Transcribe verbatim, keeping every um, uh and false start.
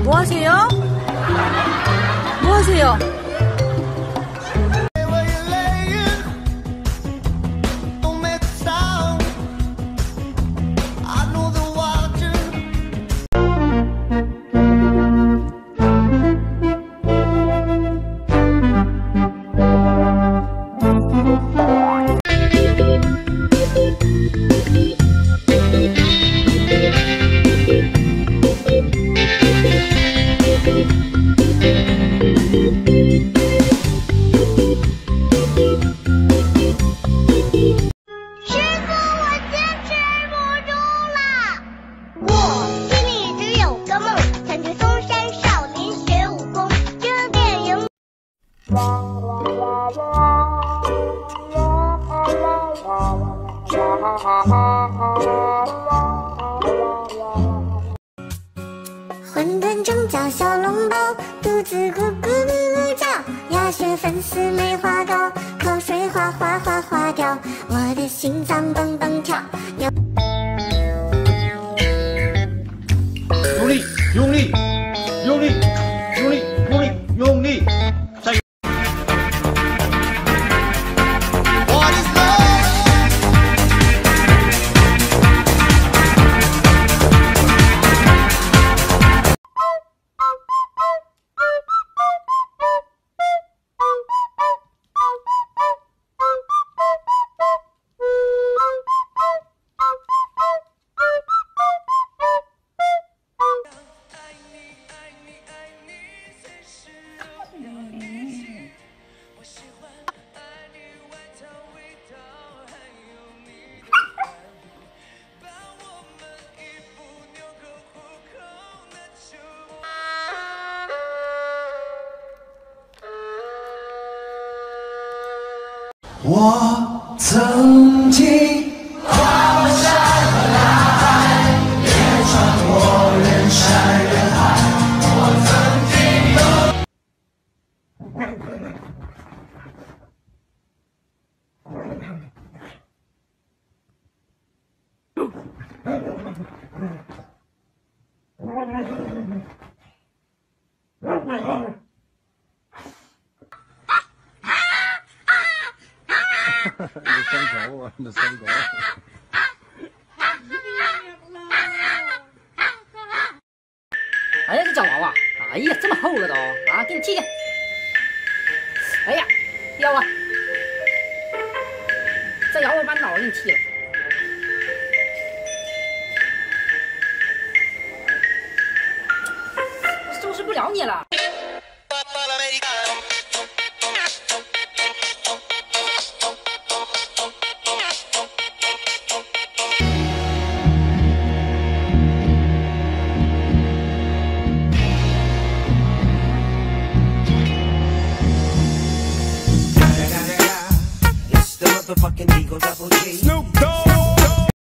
뭐하세요? 뭐하세요? 馄饨蒸饺小笼包，肚子咕咕噜噜叫，鸭血粉丝梅花糕，口水哗哗哗哗掉，我的心脏蹦蹦跳。 用力，用力，用力，用力，用力，用力，再。 我曾经跨山和来，也穿过人山人海。我曾经有。 你伤口啊！你伤口。 哎呀，这脚娃娃，哎呀，这么厚了都啊！给你剃剃。哎呀，腰啊！这腰我把脑给你剃了。我收拾不了你了。 Fucking Eagle Double G. Snoop Dogg.